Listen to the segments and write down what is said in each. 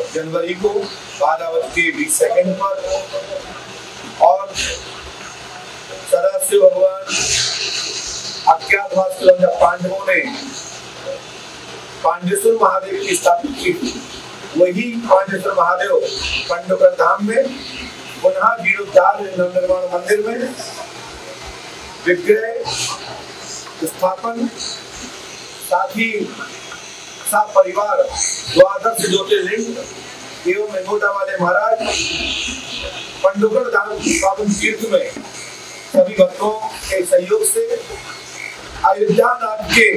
जनवरी को 12:20 पर और सदाशिव भगवान अज्ञातवास जब पांडवों ने पांडेश्वर महादेव की स्थापना की, वही पांडेश्वर महादेव पंडोकर धाम में पुनः जीर्णोद्धार नवनिर्माण मंदिर में विग्रह स्थापन, साथ ही सब परिवार द्वादश ज्योतिर्लिंग एवं मेघोटा वाले महाराज पंडोकर धाम पावन तीर्थ में सभी भक्तों के सहयोग से अयोध्या नाथ के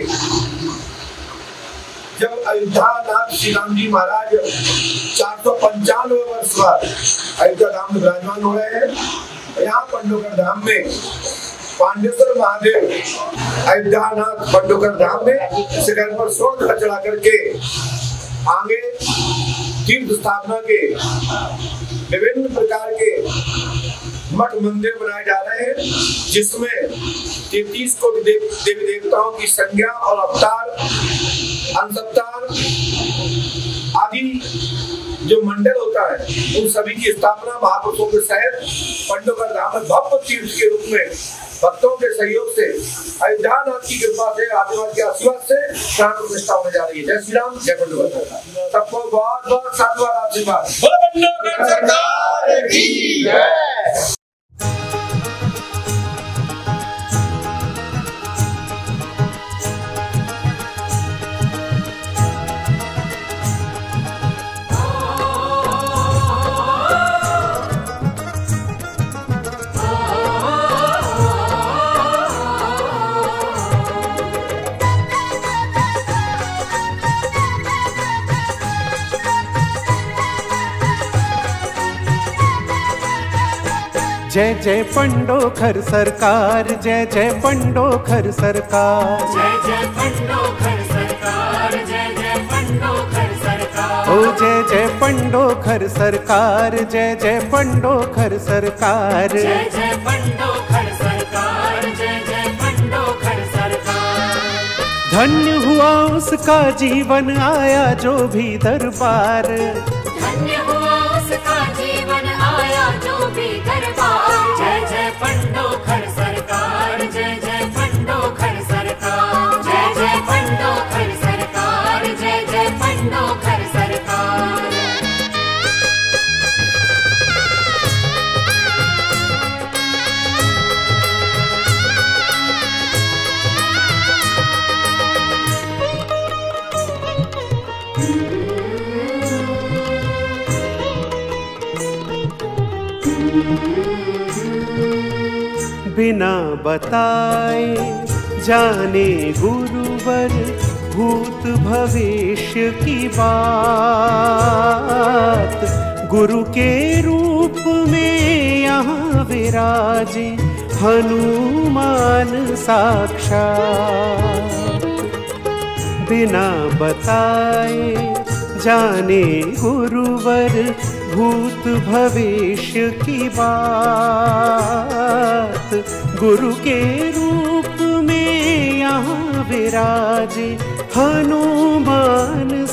जब अयोध्या नाथ श्री राम जी महाराज 495 वर्ष बाद अयोध्या धाम में विराजमान हो रहे हैं। यहाँ पंडोकर धाम में पांडेश्वर महादेव अयोध्या नाथ पंडोकर धाम में शिखर पर स्वर्ण चढ़ा करके आगे तीर्थ स्थापना के विभिन्न प्रकार के मठ मंदिर बनाए जा रहे हैं, जिसमें 33 को देवी देवताओं की संज्ञा और अवतार अंशअवतार आदि जो मंडल होता है उन सभी की स्थापना महापुरुषों के सहित पंडोकर धाम में भव्य तीर्थ के रूप में भक्तों के सहयोग से अयोध्या नाथ की कृपा से आशीर्वाद के आशीर्वाद से प्राण प्रतिष्ठा होने जा रही है। जय श्री राम, जय पंडोकर। सबको बहुत बहुत साधुवाद आशीर्वाद। पंडोकर सरकार की जय। जय जय पंडोकर सरकार, जय जय पंडोकर सरकार, जय जय पंडोकर सरकार, जय जय पंडोकर सरकार। ओ जय जय पंडोकर सरकार, जय जय पंडोकर सरकार, जय जय पंडोकर सरकार, जय जय पंडोकर सरकार। धन्य हुआ उसका जीवन आया जो भी दरबार, धन्य हुआ उसका जीवन आया जो भी दरबार। जय जय पंडोकर सरकार, जय जय पंडोकर सरकार, जय जय पंडोकर सरकार, जय जय पंडोकर सरकार। बिना बताए जाने गुरुवर भूत भविष्य की बात, गुरु के रूप में यहाँ विराजे हनुमान साक्षात। बिना बताए जाने गुरुवर भूत भविष्य की बात, गुरु के रूप में यहाँ विराजे हनुमान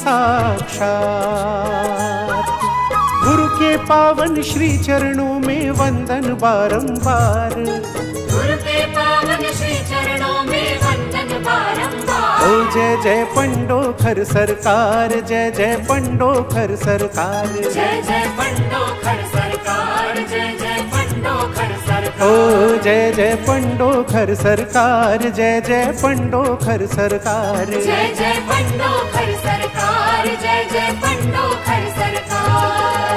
साक्षात। गुरु के पावन श्री चरणों में वंदन बारंबार, गुरु के पावन श्री चरणों में वंदन बारंबार। ओ जय जय पंडोकर सरकार, जय जय पंडोकर सरकार, जय जय पंडोकर सरकार, जय जय पंडोकर सरकार। ओ जय जय पंडोकर सरकार, जय जय पंडोकर सरकार, जय जय पंडोकर सरकार, जय जय पंडोकर सरकार।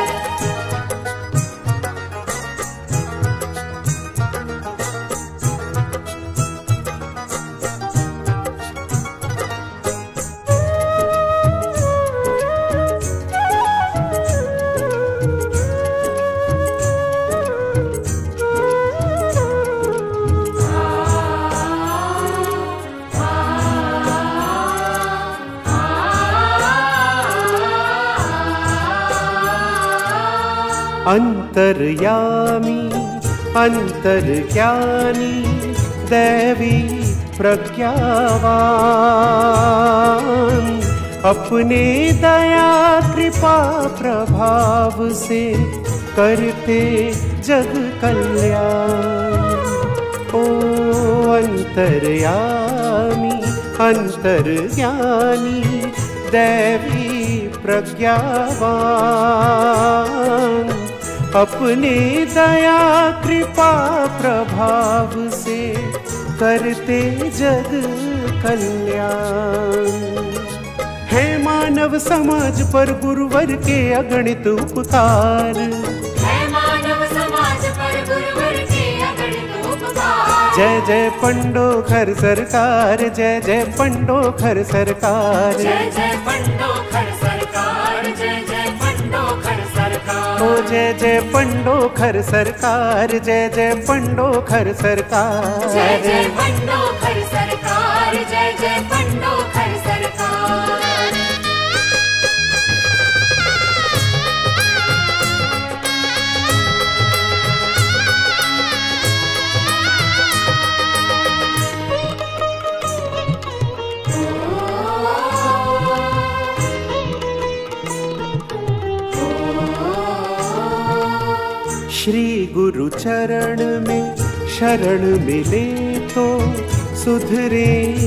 अंतर्यामी अंतर्ज्ञानी दैवी प्रज्ञावान, अपने दया कृपा प्रभाव से करते जग कल्याण। ओ अंतर्यामी अंतर्ज्ञानी दैवी प्रज्ञावान, अपने दया कृपा प्रभाव से करते जग कल्याण। है मानव समाज पर गुरुवर के अगणित उपकार, है मानव समाज पर गुरुवर के अगणित उपकार। जय जय पंडोखर सरकार, जय जय पंडोखर सरकार, जय जय पंडोखर सरकार, जय जय पंडोखर सरकार। ओ जय जय पंडोखर सरकार, जय जय पंडोखर सरकार, जय जय पंडोखर सरकार, जय जय पंडोखर सरकार। श्री गुरु चरण में शरण मिले तो सुधरे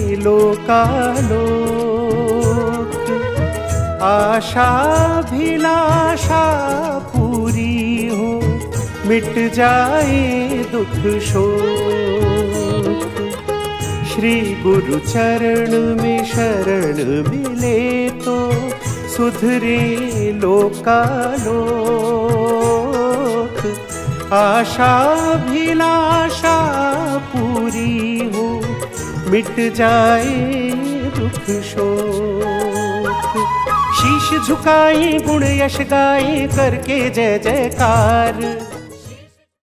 लोकालोक। आशाभिलाषा पूरी हो, मिट जाए दुख शोक। श्री गुरु चरण में शरण मिले तो सुधरे लोकालोक। आशाभिलाषा पूरी हो, मिट जाए दुख शोक। शीश झुकाए गुण यश गाए करके जय जयकार,